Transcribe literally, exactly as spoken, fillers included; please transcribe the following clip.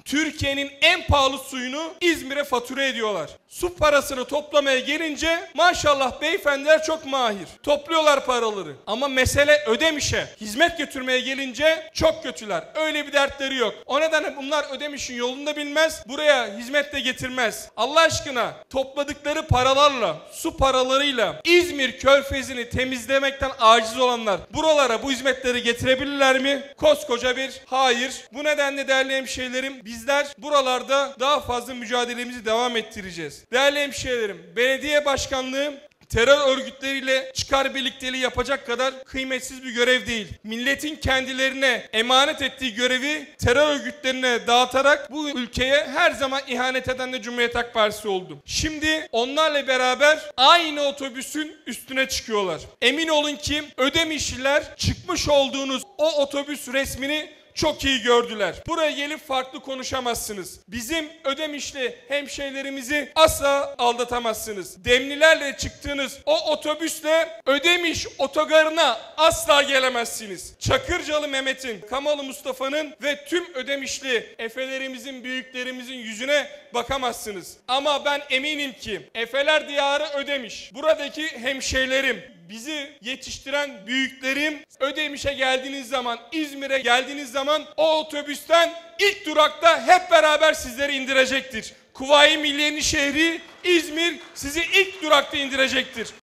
Türkiye'nin en pahalı suyunu İzmir'e fatura ediyorlar. Su parasını toplamaya gelince maşallah beyefendiler çok mahir. Topluyorlar paraları. Ama mesele Ödemiş'e hizmet götürmeye gelince çok kötüler. Öyle bir dertleri yok. O nedenle bunlar Ödemiş'in yolunu da bilmez. Buraya hizmet de getirmez. Allah aşkına topladıkları paralarla, su paralarıyla İzmir Körfezi'ni temizlemekten aciz olanlar buralara bu hizmetleri getirebilirler mi? Koskoca bir hayır. Bu nedenle değerli hemşehrilerim, bizler buralarda daha fazla mücadelemizi devam ettireceğiz. Değerli hemşehrilerim, belediye başkanlığı terör örgütleriyle çıkar birlikteliği yapacak kadar kıymetsiz bir görev değil. Milletin kendilerine emanet ettiği görevi terör örgütlerine dağıtarak bu ülkeye her zaman ihanet eden de Cumhuriyet Halk Partisi oldu. Şimdi onlarla beraber aynı otobüsün üstüne çıkıyorlar. Emin olun ki Ödemişliler çıkmış olduğunuz o otobüs resmini çok iyi gördüler. Buraya gelip farklı konuşamazsınız. Bizim Ödemişli hemşehrilerimizi asla aldatamazsınız. Demlilerle çıktığınız o otobüsle Ödemiş otogarına asla gelemezsiniz. Çakırcalı Mehmet'in, Kamalı Mustafa'nın ve tüm Ödemişli efelerimizin, büyüklerimizin yüzüne bakamazsınız. Ama ben eminim ki Efeler Diyarı Ödemiş. Buradaki hemşehrilerim, bizi yetiştiren büyüklerim Ödemiş'e geldiğiniz zaman, İzmir'e geldiğiniz zaman o otobüsten ilk durakta hep beraber sizleri indirecektir. Kuvayi Milliye'nin şehri İzmir sizi ilk durakta indirecektir.